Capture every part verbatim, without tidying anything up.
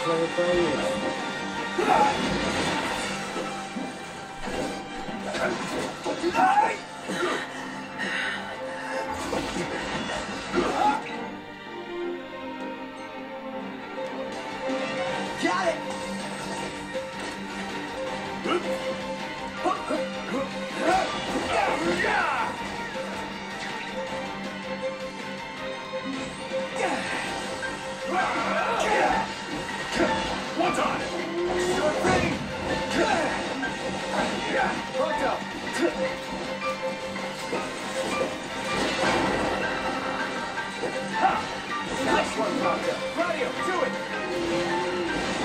play it by ear. Got it! What's on it? You're ready! Hooked up! Nice one, Tonka! Radio, do it!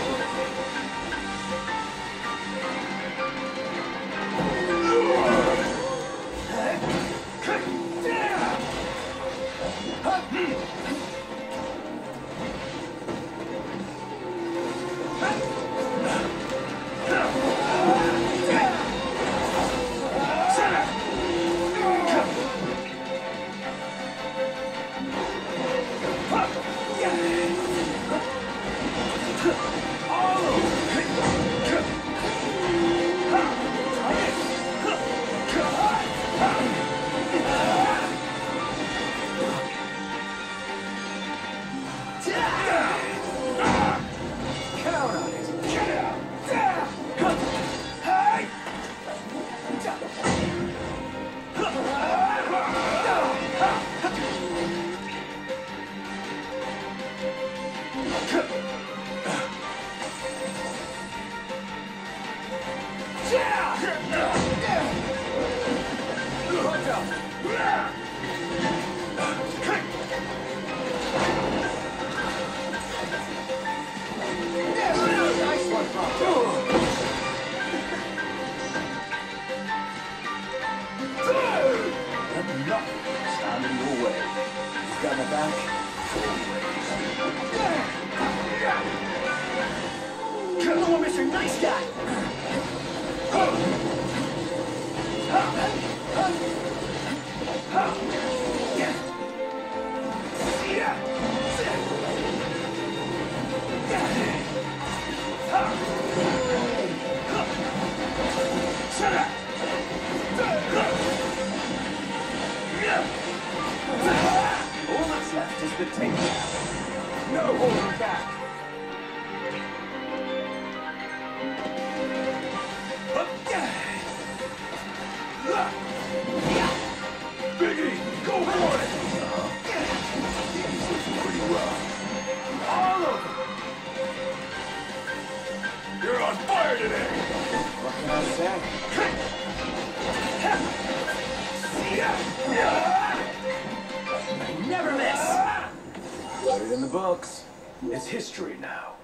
Stand in your way. You've got my back. Come on, Mister Nice Guy! Shut up! All that's left is the takedown. No holding back. Biggie, go for it! Biggie's looking pretty rough. All over. You're on fire today! What can I say? I never miss. Put it in the books. It's history now.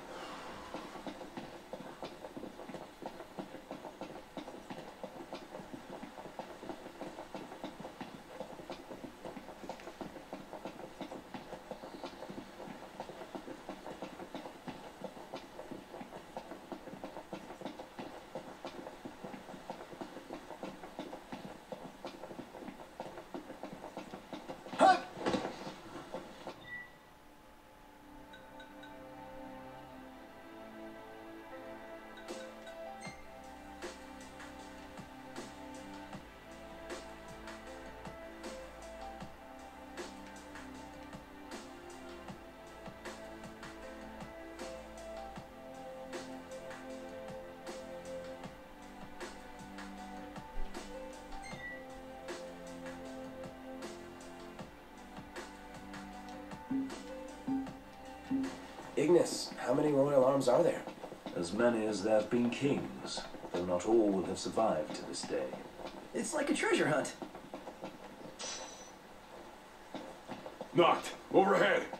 Ignis, how many royal arms are there? As many as there have been kings, though not all will have survived to this day. It's like a treasure hunt. Knocked. Overhead.